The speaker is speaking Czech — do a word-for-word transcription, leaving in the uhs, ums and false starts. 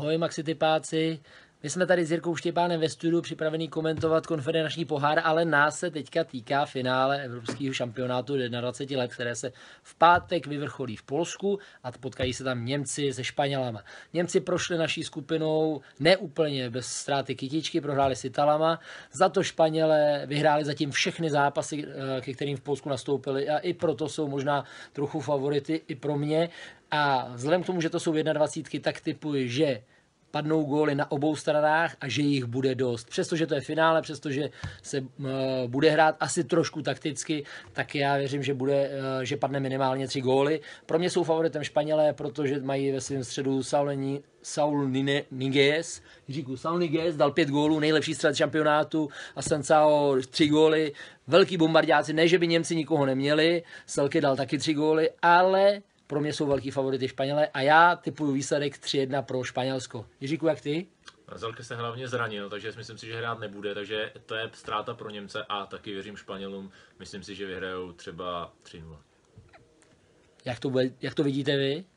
Ahoj Maxi Typáci. My jsme tady s Jirkou Štěpánem ve studiu připravený komentovat konfederační pohár, ale nás se teďka týká finále evropského šampionátu dvacet jedna let, které se v pátek vyvrcholí v Polsku a potkají se tam Němci se Španělama. Němci prošli naší skupinou neúplně bez ztráty kytičky, prohráli s Italama, za to Španělé vyhráli zatím všechny zápasy, ke kterým v Polsku nastoupili a i proto jsou možná trochu favority i pro mě. A vzhledem k tomu, že to jsou jednadvacítky, tak tipuji, že padnou góly na obou stranách a že jich bude dost. Přestože to je finále, přestože se uh, bude hrát asi trošku takticky, tak já věřím, že, bude, uh, že padne minimálně tři góly. Pro mě jsou favoritem Španělé, protože mají ve svém středu Saul, Saul Niguez. Říku, Saul Niguez dal pět gólů, nejlepší střelec šampionátu a Sancao tři góly. Velký bombardáci, ne, že by Němci nikoho neměli, Selke dal taky tři góly, ale pro mě jsou velký favority Španělé a já typuju výsledek tři jedna pro Španělsko. Jiříku, jak ty? Zelke se hlavně zranil, takže myslím si, že hrát nebude, takže to je ztráta pro Němce a taky věřím Španělům. Myslím si, že vyhrajou třeba tři nula. Jak to, bude, jak to vidíte vy?